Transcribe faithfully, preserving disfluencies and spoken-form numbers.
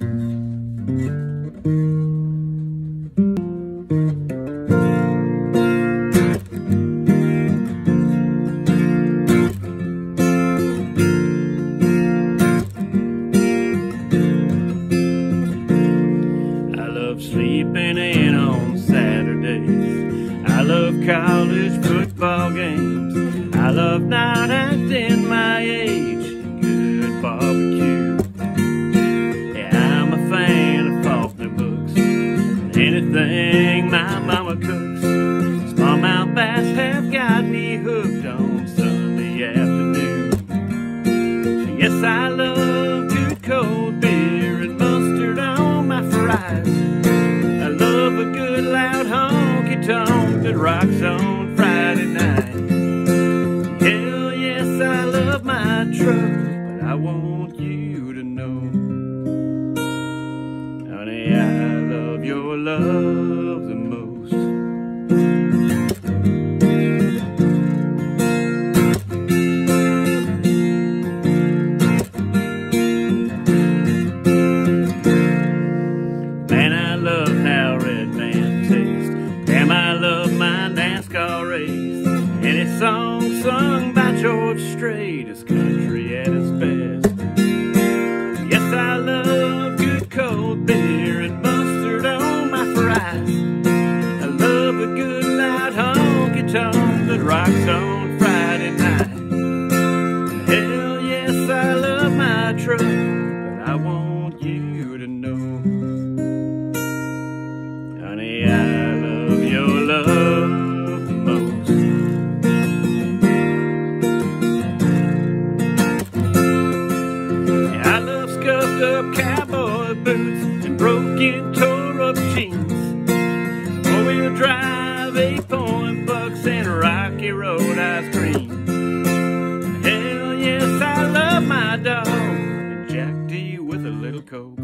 Sleeping in on Saturdays. I love college football games. I love night acts in my age. Good barbecue. Yeah, I'm a fan of Faulkner books and anything my mama cooks. Smallmouth bass have got me hooked on Sunday afternoon. So yes, I love good cold beer and mustard on my fries. I love a good loud honky-tonk that rocks on Friday night. Hell yes, I love my truck, but I want you to know, honey, I love your love the most. Man, I love how Red Man tastes. Damn, I love my NASCAR race. Any song sung by George Strait is country at its best. Yes, I love good cold beer and mustard on my fries. I love a good loud honky-tonk that rocks on Friday night. Hell yes, I love my truck, but I want you to know, honey, I love your love the most. Yeah, I love scuffed up cowboy boots and broken, tore up jeans, four-wheel drive, eight-point bucks, and Rocky Road ice cream. Hell yes, I love my dog and Jack D with a little coke.